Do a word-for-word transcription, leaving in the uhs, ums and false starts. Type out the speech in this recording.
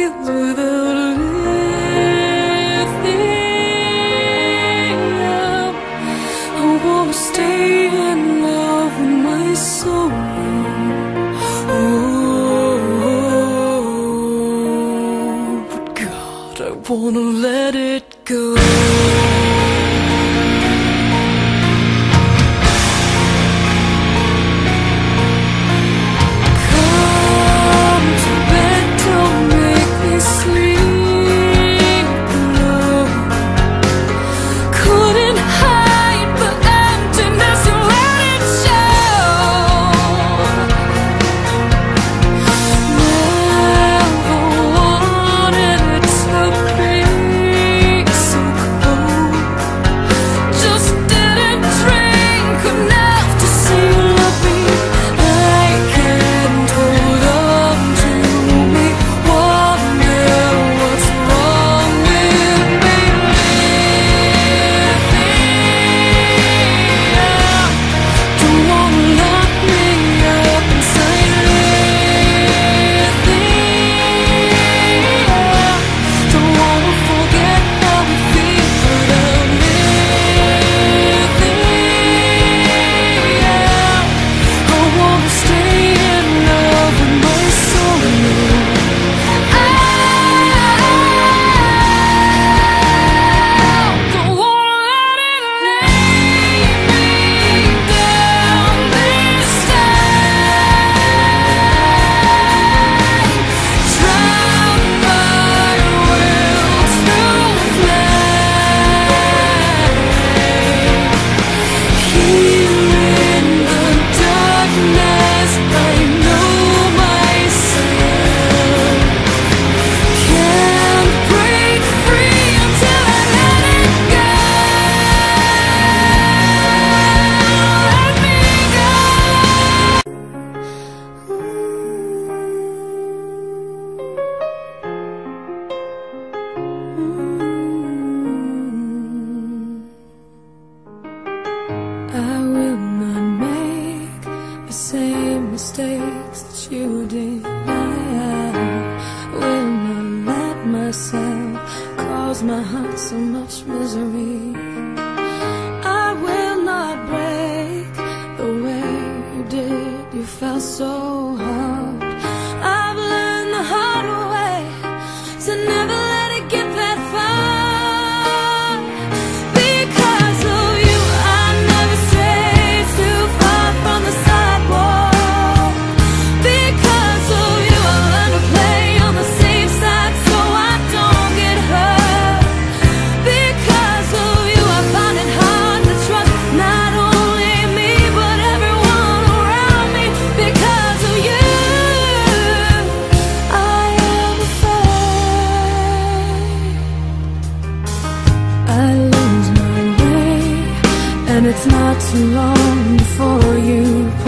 feel without lithium. I wanna stay in love with my soul. Oh, but God, I wanna let it go. Mistakes that you did, I will not let myself cause my heart so much misery. I will not break the way you did, you fell so hard. I've learned the hard way to never let it get that far. Because of you, I never strayed too far from the sidewalk. And it's not too long before you